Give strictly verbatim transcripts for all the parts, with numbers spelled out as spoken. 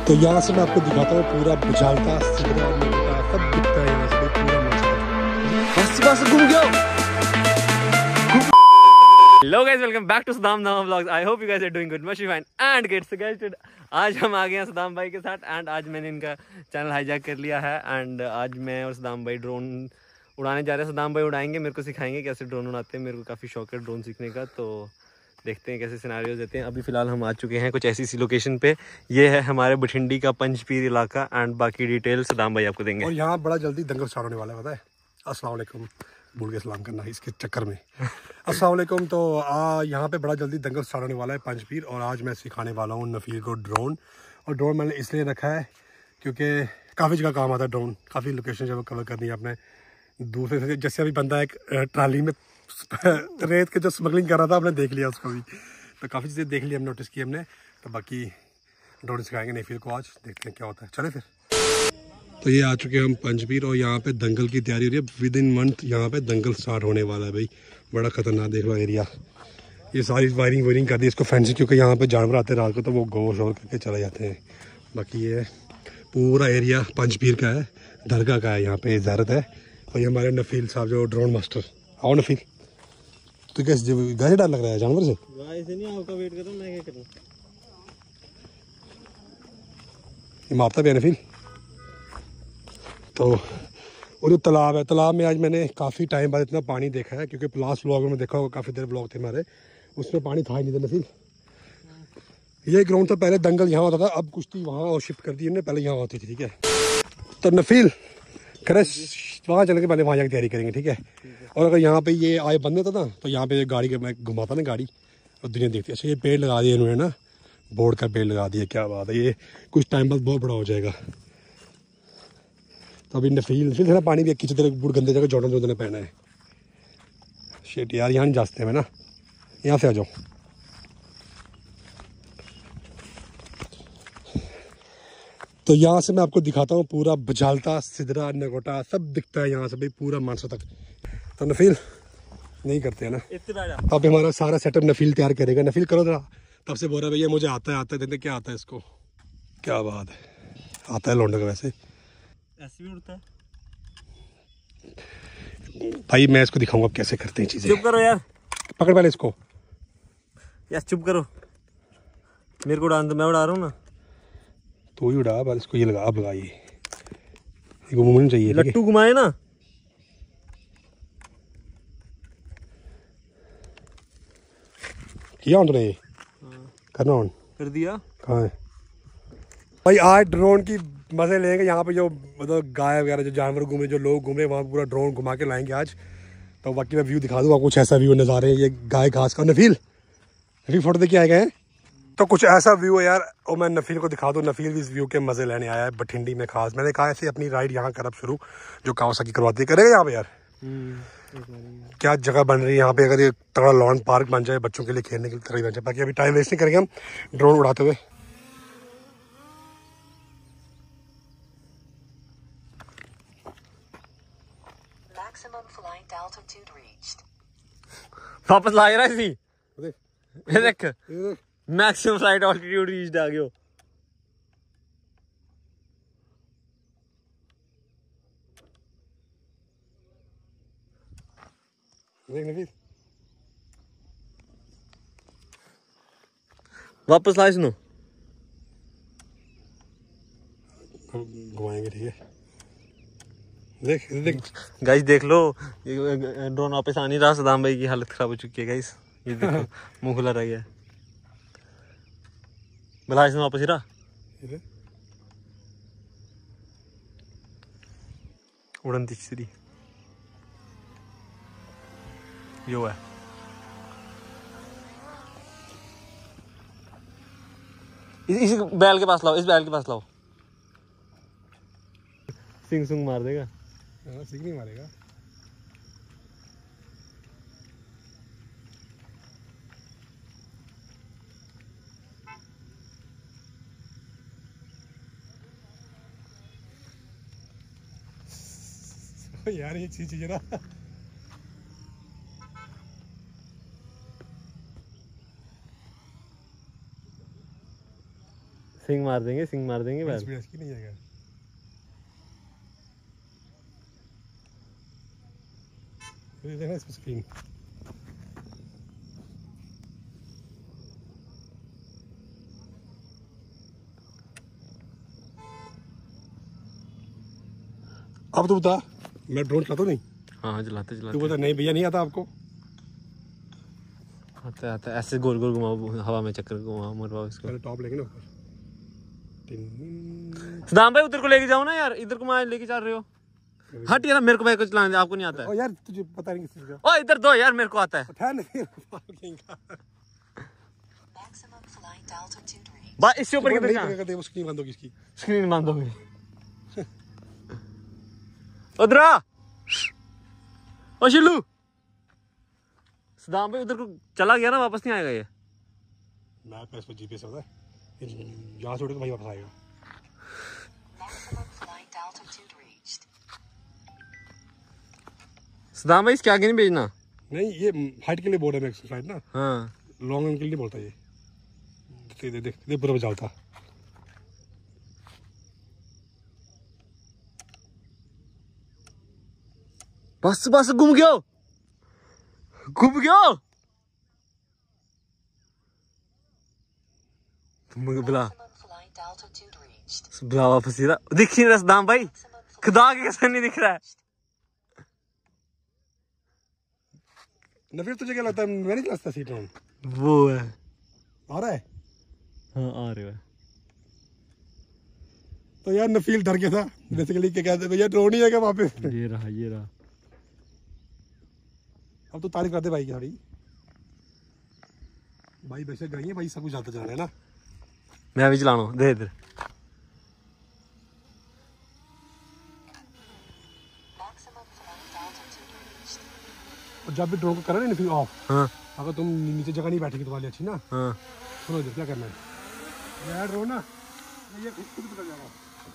तो यहाँ से मैं आपको दिखाता हूँ पूरा बुझालता सिगरा मिलता सब दिखता है यहाँ से पूरा मजा। बस बस घूम गया। Hello guys, welcome back to Saddam Nama vlogs. I hope you guys are doing good, much fine and gets guys. आज हम आ गए हैं सदाम भाई के साथ एंड आज मैंने इनका चैनल हाईजैक कर लिया है एंड आज मैं और सदाम भाई ड्रोन उड़ाने जा रहे हैं। सदाम भाई उड़ाएंगे, मेरे को सिखाएंगे कैसे ड्रोन उड़ाते हैं। मेरे को काफ़ी शौक है ड्रोन सीखने का, तो देखते हैं कैसे सिनारियोज देते हैं। अभी फिलहाल हम आ चुके हैं कुछ ऐसी सी लोकेशन पे। ये है हमारे बठिंडी का पंचपीर इलाका एंड बाकी डिटेल सदाम भाई आपको देंगे। और यहाँ बड़ा जल्दी दंगल स्टार्ट होने वाला है, पता है। अस्सलाम वालेकुम भूल के सलाम करना है इसके चक्कर में। अस्सलाम वालेकुम। तो आ यहाँ पे बड़ा जल्दी दंगल स्टार्ट होने वाला है पंचपीर, और आज मैं सिखाने वाला हूँ नफील को ड्रोन। और ड्रोन मैंने इसलिए रखा है क्योंकि काफ़ी जगह काम आता है ड्रोन, काफ़ी लोकेशन जब कवर करनी है आपने दूसरे से। जैसे अभी बंदा एक ट्राली में रेत के जो स्मगलिंग कर रहा था, आपने देख लिया उसको भी, तो काफ़ी चीज़ें देख ली हमने, नोटिस की हमने। तो बाकी ड्रोन सिखाएंगे नफील को आज, देखते हैं क्या होता है। चले फिर। तो ये आ चुके हैं हम पंचपीर और यहाँ पे दंगल की तैयारी हो रही है। विद इन मंथ यहाँ पे दंगल स्टार्ट होने वाला है भाई। बड़ा खतरनाक देख लो एरिया। ये सारी वायरिंग वायरिंग कर दी इसको फेंसिंग, क्योंकि यहाँ पे जानवर आते हैं रात को तो वो गौर शोर करके चले जाते हैं। बाकी ये पूरा एरिया पंचपीर का है, दरगाह का है, यहाँ पे ज़्यारत है। और ये हमारे नफील साहब जो ड्रोन मास्टर। आओ नफील, तो कैसे गाय डर लग रहा है जानवर से? गाय से नहीं, आपका वेट कर रहा हूं, मैं क्या करूं। ये मारता भी है नफील। तो और जो तालाब है, तालाब में आज मैंने काफ़ी टाइम बाद इतना पानी देखा है, क्योंकि लास्ट व्लॉग में देखा होगा, काफ़ी देर व्लॉग थे हमारे, उसमें पानी था ही नहीं था नफील। ये ग्राउंड था पहले, दंगल यहाँ होता था, अब कुश्ती वहाँ और शिफ्ट कर दी हमने, पहले यहाँ होती थी। ठीक है, तो नफील करे वहाँ चल के पहले वहाँ जाकर तैयारी करेंगे, ठीक है। और अगर यहाँ पे ये आए बंद होता ना, तो यहाँ पे गाड़ी के मैं घुमाता ना गाड़ी, और दुनिया देखती है। अच्छा, ये पेड़ लगा दिए इन्होंने ना, बोर्ड का पेड़ लगा दिया, क्या बात है। ये कुछ टाइम बाद बहुत बड़ा हो जाएगा। तो अभी नफील नफील थोड़ा पानी भी किसी तरह बूढ़ गंदे जगह जॉर्डन जोर्डन पहना है। शेट यार, यहाँ नहीं जाते हैं ना, यहाँ से आ जाओ। तो यहाँ से मैं आपको दिखाता हूँ पूरा बुझालता सिदरा नगोटा सब दिखता है यहाँ से भाई, पूरा मानसा तक। तो नफील नहीं करते हैं ना, अब हमारा सारा सेटअप नफील तैयार करेगा। नफील करो जरा, तब से बोल रहा है भैया मुझे आता है आता है। देखते क्या आता है इसको, क्या बात है, आता है लौंडे का। वैसे ऐसे भी उड़ता है भाई, मैं इसको दिखाऊंगा अब कैसे करते हैं चीजें। चुप करो यार, पकड़ पहले इसको यार, चुप करो। मेरे को उड़ान दो, मैं उड़ा रहा हूँ ना। तो ही उड़ा, बस इसको ये लगा, अब लगा, ये घूमना चाहिए, लट्टू घुमाए ना। किया ऑन तूने, ये करना ऑन कर दिया। कहाँ है भाई? आज ड्रोन की मजे लेंगे। यहाँ पे जो मतलब गाय वगैरह जो जानवर घूमे, जो लोग घूमे, वहाँ पूरा ड्रोन घुमा के लाएंगे आज। तो बाकी मैं व्यू दिखा दूँगा कुछ ऐसा व्यू नज़ारे। ये गाय घास का। नफील नफील फोटो देके आए गए हैं, तो कुछ ऐसा व्यू है यार। और मैं नफील को दिखा दूँ, नफील भी इस व्यू के मजे लेने आया है बठिंडी में खास। मैंने कहा ऐसे अपनी राइड यहाँ कर अब शुरू, जो कावासाकी करवाती है, करेगा यहाँ पे यार। क्या जगह बन रही है यहाँ पे। अगर ये तगड़ा लॉन पार्क बन जाए बच्चों के लिए खेलने के लिए, तगड़ी बन जाए। बाकी अभी टाइम वेस्ट नहीं करेंगे हम ड्रोन उड़ाते हुए। वापस ला रहा है इसी। देख देख, मैक्सिमम फ्लाइट ऑल्टीट्यूड रीच्ड आ गयो। देख नफील, वापस ला इसनो, घुमाएंगे, ठीक है। देख देख गाइस देख लो, ड्रोन वापस आ नहीं रहा। सदाम भाई की हालत खराब हो चुकी है गाइस, ये देखो मुंह खुला रह गया। बुला इसने वापस ही रहा। उड़न तीसरी यो है। इस, इस बैल के पास लाओ, इस बैल के पास लाओ। सिंग सुंग मार देगा। सिंग नहीं मारेगा। यार ये चीज है ना, सिंग मार देंगे, सिंग मार देंगे बस। स्पीड इसकी नहीं आएगा। ये देखना इसमें स्क्रीन। अब तो बता, मैं ड्रोन चलाता नहीं। हाँ चलाते चलाते। तू बता नहीं भैया नहीं आता आपको? आता आता ऐसे गोल गोल घुमाओ, हवा में चक्कर घुमाओ, मरवाओ इसको। पहले टॉप लेंगे ना ऊपर। सदाम भाई उधर को लेके जाओ ना यार, इधर को मैं लेके चल रहे हो। हट यार, मेरे को भाई कुछ चलाने दे, आपको नहीं आता है। ओ यार तुझे पता नहीं किस चीज का। ओ इधर दो यार, मेरे को आता है। उठा नहीं पार्किंग का। बा इससे ऊपर किधर नहीं जा? करेगा, वो स्क्रीन बंद होगी इसकी। स्क्रीन बंद हो गई। उधर आ। ओ शिल्लू, सदाम भाई उधर को चला गया ना, वापस नहीं आएगा ये। मैप में इसको जीपीएस होता है, यहाँ से उड़ के भाई वापस आएगा। सदाम भाई इसके आगे नहीं भेजना। नहीं ये हाइट के लिए बोल रहा है मैक्स फ्लाइट ना। हाँ लॉन्ग रन के लिए नहीं बोलता ये। देख देख देख पूरा बजाता। बस बस घूम गयो, घूम गयो। मुझे बुला बुला वापस ही रहा, दिख नहीं रहा सदाम भाई, खुदा के कसम नहीं दिख रहा है। नफीर तुझे क्या लगता है मैं नहीं चलाता सी ड्रोन? वो है, आ रहा है। हाँ आ रहा है। तो यार नफील डर गया था बेसिकली, क्या कहते हैं यार ड्रोन ही है क्या वहाँ पे? ये रहा ये रहा। अब तो तारीफ करते भाई की साड़ी। भाई वैसे गई है भाई, सब कुछ जाता जा रहा है ना। मैं भी चलाना हूँ, दे इधर। और जब भी ड्रोन को करा ना नफील ऑफ, हाँ अगर तुम नीचे जगह नहीं बैठेगी तुम्हारी अच्छी ना, हाँ सुनो इधर क्या करना है यार ड्रोन ना, ये खुद खुद कर जाएगा।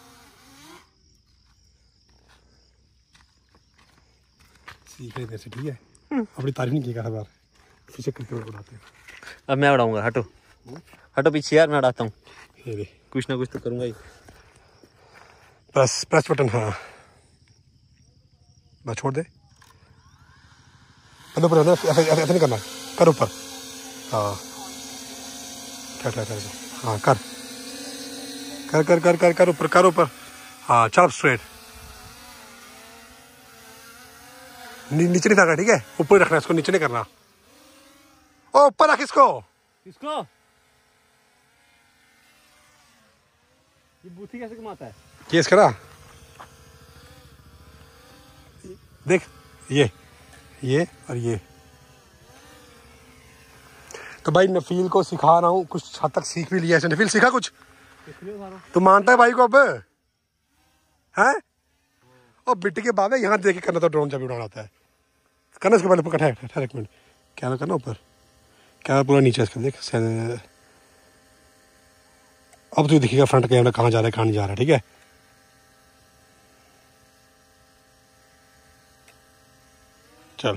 सीख रहे वैसे ठीक है, अपनी तारीफ नहीं की हर बार, पीछे करके उड़ाते हैं। अब मैं उड़ाऊंगा, हटो हटो पीछे यार, मैं उड़ाता हूँ। ये दे कुछ ना कुछ तो करूंगा ही। प्रेस प्रेस बटन, हाँ बस छोड़ दे। ऊपर ऐसे ऐसे नहीं करना, कर ऊपर। हाँ क्या क्या कर, हाँ कर कर कर कर कर कर ऊपर कर ऊपर। हाँ चल स्ट्रेट, नीचे नहीं रखना ठीक है, ऊपर रखना इसको, नीचे नहीं करना। ओ ऊपर रख इसको। किसको? ये बूथी कैसे घुमाता है? ये इसका ना देख, ये ये और ये। तो भाई नफील को सिखा रहा हूँ, कुछ हद तक सीख भी लिया है। नफील सीखा कुछ? तो मानता है भाई को अब है? और बिट्टी के बाद यहाँ देख के करना था ड्रोन जब उड़ाना आता है। करना इसके पहले ठहर ठहर एक मिनट, कैमरा करना ऊपर, कैमरा पूरा नीचे इसका देख। अब तो दिखेगा फ्रंट कैमरा कहाँ जा रहा है कहाँ नहीं जा रहा है, ठीक है। चल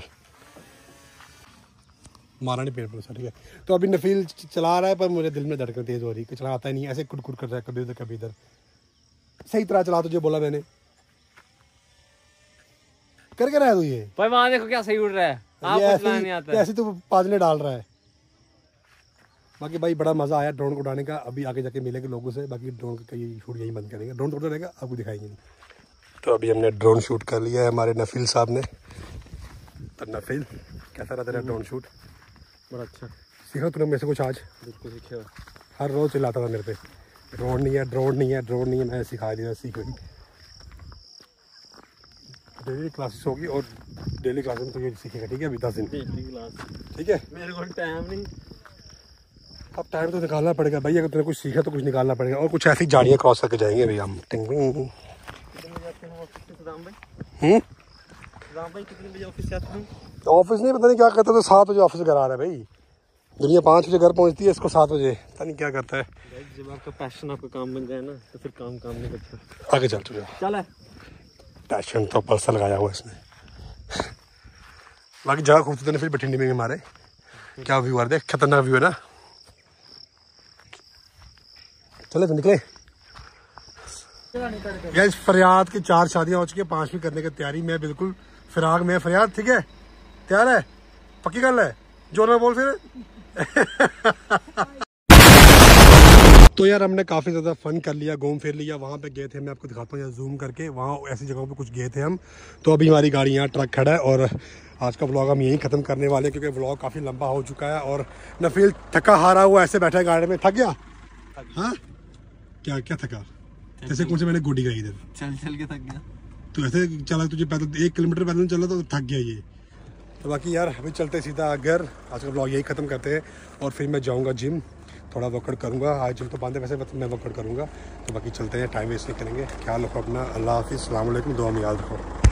मारा नहीं पेड़ पर, ठीक है। तो अभी नफील चला रहा है, पर मुझे दिल में धड़कन तेज हो रही है कि चला आता ही नहीं, ऐसे कुट कुट कर रहा है कभी इधर कभी इधर। सही तरह चला तुझे बोला मैंने, कर क्या रहा है तू ये? भाई वहां देखो क्या सही उड़ रहा है, आपको चलाना नहीं आता है। ऐसे तू पाजने डाल रहा है। बाकी भाई बड़ा मजा आया ड्रोन को उड़ाने का। अभी आगे जाके मिलेंगे लोगों से, बाकी ड्रोन का कई शूट यही बंद करेंगे, ड्रोन उड़ता रहेगा, आपको दिखाएंगे नहीं। तो अभी हमने ड्रोन शूट कर लिया है हमारे नफील साहब ने। तो नफील कैसा रहा तेरा ड्रोन शूट? बड़ा अच्छा सीखा तूने मेरे से कुछ आज? बिल्कुल सीखे। हर रोज चिल्लाता था मेरे पे, ड्रोन नहीं है ड्रोन नहीं है ड्रोन नहीं है। मैंने सिखा दिया, सीख गई। डेली क्लासेस होगी और डेली क्लास में तो ये सीखेगा, ठीक है। अभी दस दिन ठीक है। मेरे को टाइम नहीं, अब टाइम तो निकालना पड़ेगा भाई, अगर तूने कुछ सीखा तो कुछ निकालना पड़ेगा। और कुछ ऐसी झाड़ियाँ क्रॉस करके जाएंगे अभी हम। हम्म ऑफिस नहीं, पता नहीं क्या करता, तो सात बजे ऑफिस घर आ रहा है भाई। दुनिया पाँच बजे घर पहुंचती है, इसको सात बजे पता नहीं क्या करता है। जब आपका पैशन आपका काम बन जाए ना, तो फिर काम काम नहीं करता। आगे चल तुझे चल है पैशन तो पर्सन लगाया हुआ इसने। बाकी जगह खूबसूरत है, फिर बठिंडी में हमारे क्या व्यू आ रहा है, खतरनाक व्यू है ना। चले तो निकले। इस फरियाद की चार शादियां हो चुकी है, पांचवी करने की तैयारी। मैं बिल्कुल फिराक में। फरियाद ठीक है, तैयार है, पक्की गल है, जोर में बोल फिर। तो यार हमने काफ़ी ज़्यादा फन कर लिया, घूम फिर लिया। वहाँ पे गए थे, मैं आपको दिखाता हूँ यार जूम करके, वहाँ ऐसी जगहों पे कुछ गए थे हम। तो अभी हमारी गाड़ी यहाँ ट्रक खड़ा है और आज का व्लॉग हम यहीं ख़त्म करने वाले हैं क्योंकि व्लॉग काफ़ी लंबा हो चुका है। और नफील थका हारा हुआ ऐसे बैठा है गाड़ी में। थक गया? हाँ, क्या क्या थका? जैसे कौन से मैंने गोडी गई इधर चल चल के थक गया। तो ऐसे चला तुझे पैदल एक किलोमीटर पैदल चला तो थक गया ये। तो बाकी यार अभी चलते सीधा घर। आज का ब्लॉग यही ख़त्म करते हैं और फिर मैं जाऊंगा जिम, थोड़ा वर्कआउट करूंगा। आज जिम तो बांधे, वैसे मैं वर्कआउट करूंगा। तो बाकी चलते हैं, टाइम वेस्ट नहीं करेंगे। ख्याल रखो अपना। अल्लाह हाफिज़, अस्सलाम वालेकुम, दुआ में याद रखो।